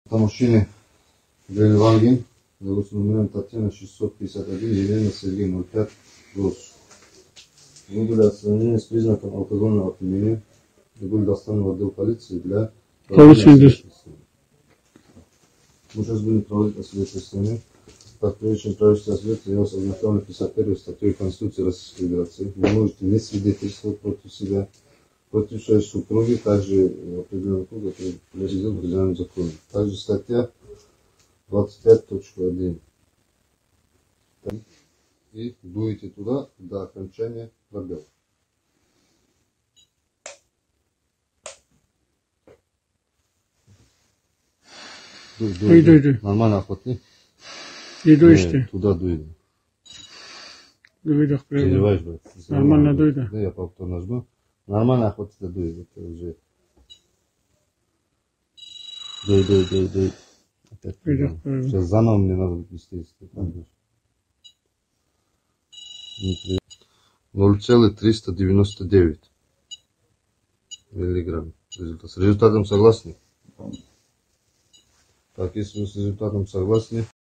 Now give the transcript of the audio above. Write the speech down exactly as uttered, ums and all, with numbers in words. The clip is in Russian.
Мужчины Гельванген, номером Татьяна шестьсот пятьдесят один, Елена Сергей ноль пять, ГОС. Мы были отстранены с признаком алкогольного опьянения и были доставлены в отдел полиции для проведения. Мы сейчас будем проводить освидетельствование. Так, прежде чем провести освидетельствование, я вас ознакомлю пятьдесят первой статьей Конституции Российской Федерации. Вы можете не свидетельствовать против себя, против своей супруги, также определенного круга, который президент определенным законом. Также статья двадцать пять точка один. И дуете туда до окончания пробел. Дуй, дуй, дуй, дуй. Нормально охотни. И дуешь ты? Туда дуй. Дуй, дуй, переливаешь, брат. Нормально дуй, да? Да, я повтор нажму. Нормально охотиться дуй. Это уже... Дуй, дуй, дуй, дуй. Опять сейчас заново мне надо вести. ноль целых триста девяносто девять миллиграмм результат. С результатом согласны? Так, если вы с результатом согласны,